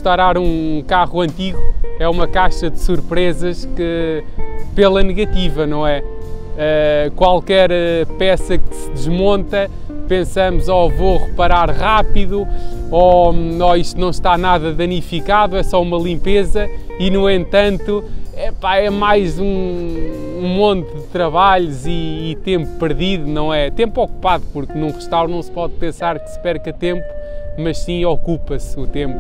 restaurar um carro antigo é uma caixa de surpresas que, pela negativa, não é? Qualquer peça que se desmonta, pensamos, oh, vou reparar rápido, ou oh, isto não está nada danificado, é só uma limpeza, e no entanto é mais um monte de trabalhos e tempo perdido, não é? Tempo ocupado, porque num restauro não se pode pensar que se perca tempo, mas sim ocupa-se o tempo.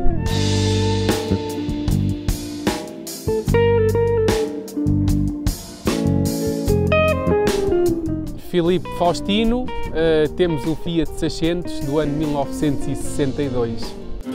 Filipe Faustino, temos um Fiat 600 do ano 1962.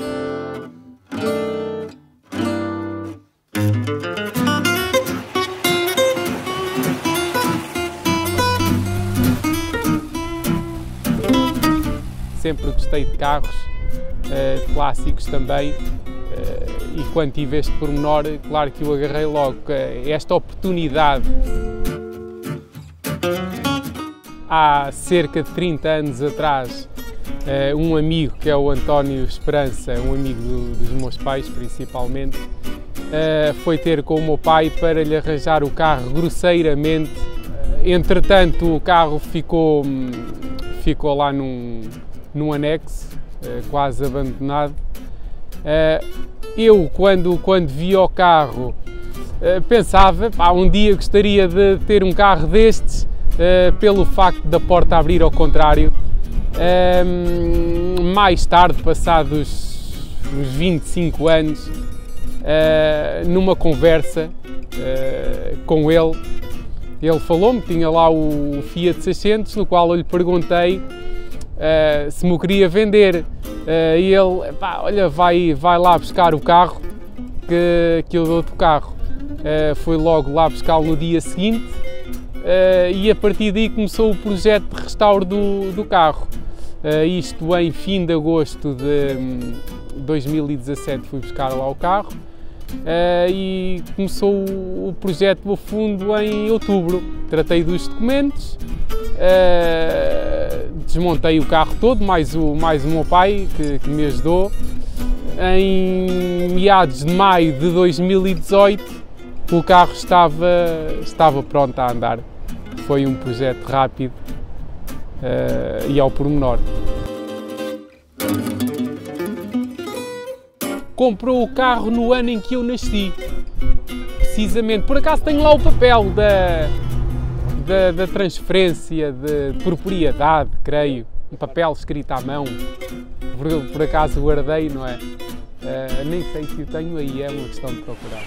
Sempre gostei de carros, clássicos também, e quando tive este pormenor, claro que o agarrei logo, esta oportunidade. Há cerca de 30 anos atrás, um amigo, que é o António Esperança, um amigo dos meus pais principalmente, foi ter com o meu pai para lhe arranjar o carro grosseiramente. Entretanto, o carro ficou lá num anexo, quase abandonado. Eu, quando vi o carro, pensava, um dia gostaria de ter um carro destes, pelo facto da porta abrir ao contrário. Mais tarde, passados uns 25 anos, numa conversa com ele falou-me, tinha lá o Fiat 600, no qual eu lhe perguntei se me o queria vender, e ele, olha, vai lá buscar o carro que eu dou-te o carro. Fui logo lá buscá-lo no dia seguinte, e a partir daí começou o projeto de restauro do carro. Isto em fim de agosto de 2017 fui buscar lá o carro, e começou o projeto a fundo em outubro. Tratei dos documentos, desmontei o carro todo, mais o meu pai que me ajudou. Em meados de maio de 2018 o carro estava pronto a andar. Foi um projeto rápido e ao pormenor. Comprou o carro no ano em que eu nasci, precisamente. Por acaso tenho lá o papel da transferência de propriedade, creio, um papel escrito à mão, por acaso guardei, não é? Nem sei se o tenho aí, é uma questão de procurar.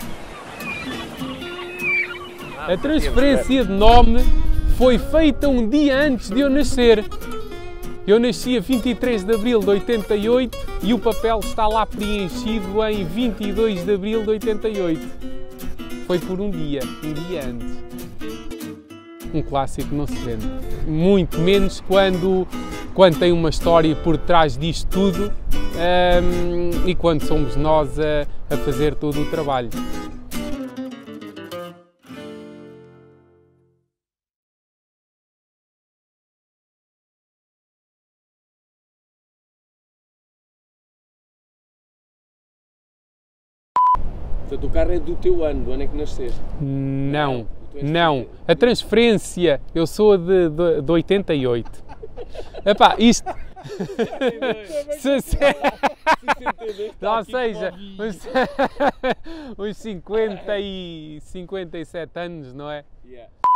A transferência de nome foi feita um dia antes de eu nascer. Eu nasci a 23 de abril de 88 e o papel está lá preenchido em 22 de abril de 88. Foi por um dia antes. Um clássico não se vende. Muito menos quando tem uma história por trás disto tudo, e quando somos nós a fazer todo o trabalho. Portanto, o carro é do teu ano, do ano em que nasceste? Não, não. A transferência, eu sou de 88. Epá, isto... Ou seja, uns 50 e 57 anos, não é?